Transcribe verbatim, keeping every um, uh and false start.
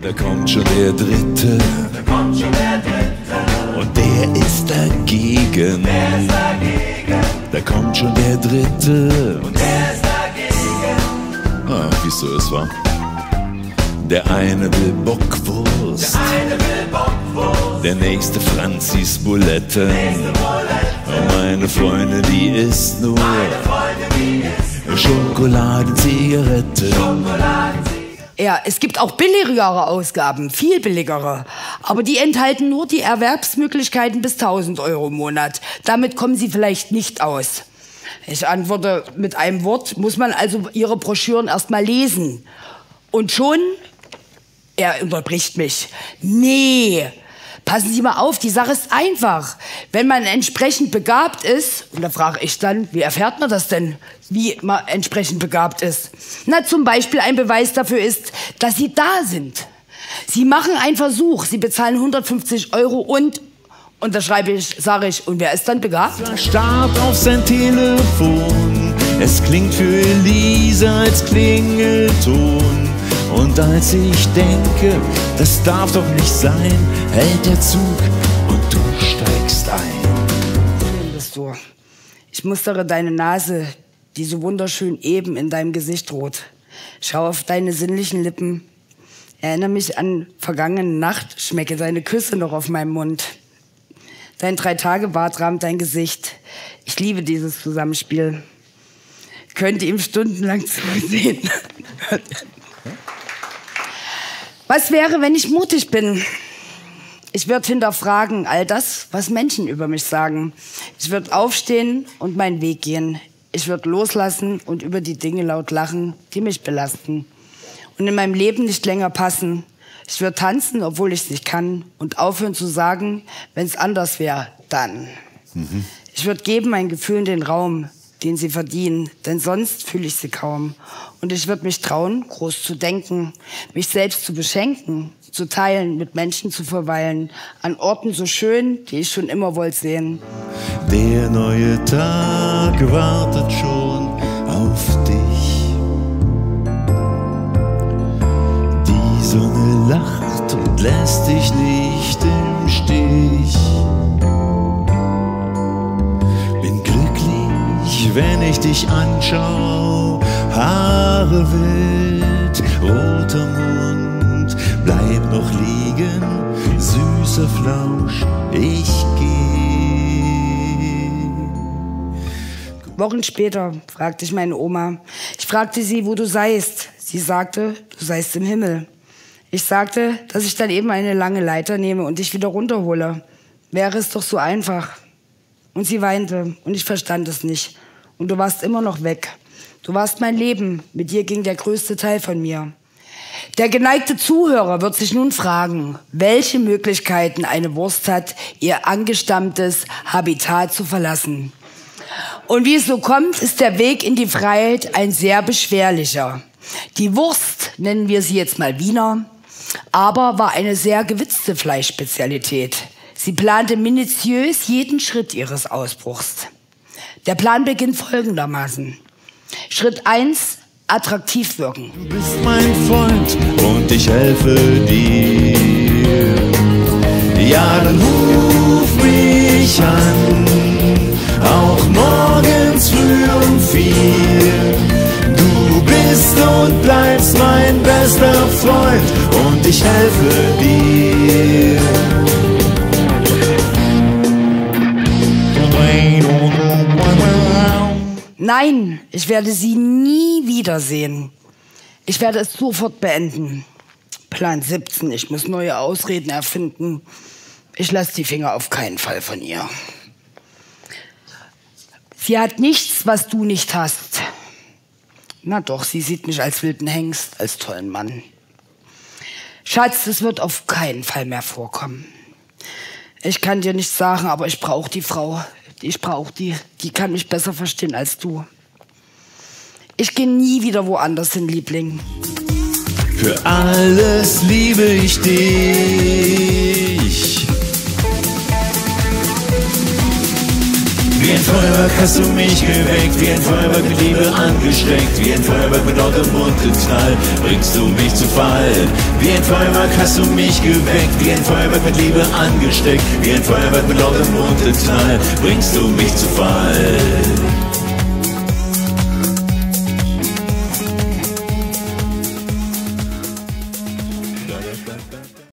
Da kommt schon der Dritte, da kommt schon der Dritte, und der ist dagegen. der ist dagegen, Da kommt schon der Dritte, und der ist dagegen. ah, wieso es war. Der eine will Bockwurst, Der eine will Bockwurst, der nächste Franzis Buletten. nächste Bulette, Und meine Freundin, die isst nur meine Freunde, die ist Schokolade, Zigarette. Schokolade. Ja, es gibt auch billigere Ausgaben, viel billigere. Aber die enthalten nur die Erwerbsmöglichkeiten bis tausend Euro im Monat. Damit kommen sie vielleicht nicht aus. Ich antworte mit einem Wort, muss man also ihre Broschüren erst mal lesen. Und schon, er unterbricht mich. Nee, passen Sie mal auf, die Sache ist einfach. Wenn man entsprechend begabt ist, und da frage ich dann, wie erfährt man das denn, wie man entsprechend begabt ist? Na, zum Beispiel ein Beweis dafür ist, dass Sie da sind. Sie machen einen Versuch, Sie bezahlen hundertfünfzig Euro und, und da schreibe ich, sage ich, und wer ist dann begabt? Er starrt auf sein Telefon, es klingt für Elisa als Klingelton. Und als ich denke, das darf doch nicht sein, hält der Zug und du steigst ein. Schön bist du. Ich mustere deine Nase, die so wunderschön eben in deinem Gesicht ruht. Schau auf deine sinnlichen Lippen. Erinnere mich an vergangene Nacht, schmecke deine Küsse noch auf meinem Mund. Dein Drei-Tage-Bart rahmt dein Gesicht. Ich liebe dieses Zusammenspiel. Könnte ihm stundenlang zusehen. Was wäre, wenn ich mutig bin? Ich würde hinterfragen all das, was Menschen über mich sagen. Ich würde aufstehen und meinen Weg gehen. Ich würde loslassen und über die Dinge laut lachen, die mich belasten und in meinem Leben nicht länger passen. Ich würde tanzen, obwohl ich es nicht kann, und aufhören zu sagen, wenn es anders wäre, dann. Mhm. Ich würde geben meinen Gefühlen den Raum, den sie verdienen, denn sonst fühle ich sie kaum. Und ich würde mich trauen, groß zu denken, mich selbst zu beschenken, zu teilen, mit Menschen zu verweilen, an Orten so schön, die ich schon immer wollte sehen. Der neue Tag wartet schon auf dich. Die Sonne lacht und lässt dich nicht im Stich. Bin glücklich, wenn ich dich anschaue. Haare wild, roter Mund, bleib noch liegen, süßer Flausch, ich geh. Wochen später fragte ich meine Oma. Ich fragte sie, wo du seist. Sie sagte, du seist im Himmel. Ich sagte, dass ich dann eben eine lange Leiter nehme und dich wieder runterhole. Wäre es doch so einfach. Und sie weinte und ich verstand es nicht. Und du warst immer noch weg. Du warst mein Leben. Mit dir ging der größte Teil von mir. Der geneigte Zuhörer wird sich nun fragen, welche Möglichkeiten eine Wurst hat, ihr angestammtes Habitat zu verlassen. Und wie es so kommt, ist der Weg in die Freiheit ein sehr beschwerlicher. Die Wurst, nennen wir sie jetzt mal Wiener, aber war eine sehr gewitzte Fleischspezialität. Sie plante minutiös jeden Schritt ihres Ausbruchs. Der Plan beginnt folgendermaßen. Schritt eins, attraktiv wirken. Du bist mein Freund und ich helfe dir. Ja, dann ruf mich an, auch morgens früh um vier. Du bist und bleibst mein bester Freund und ich helfe dir. Nein, ich werde sie nie wiedersehen. Ich werde es sofort beenden. Plan siebzehn, ich muss neue Ausreden erfinden. Ich lasse die Finger auf keinen Fall von ihr. Sie hat nichts, was du nicht hast. Na doch, sie sieht mich als wilden Hengst, als tollen Mann. Schatz, es wird auf keinen Fall mehr vorkommen. Ich kann dir nichts sagen, aber ich brauche die Frau. Ich brauche die. Die kann mich besser verstehen als du. Ich gehe nie wieder woanders hin, Liebling. Für alles liebe ich dich. Wie ein Freund Feuerwerk hast du mich geweckt, wie ein Feuerwerk mit Liebe angesteckt, wie ein Feuerwerk mit lautem Mundknall bringst du mich zu Fall. Wie ein Feuerwerk hast du mich geweckt, wie ein Feuerwerk mit Liebe angesteckt, wie ein Feuerwerk mit lautem Mundknall bringst du mich zu Fall.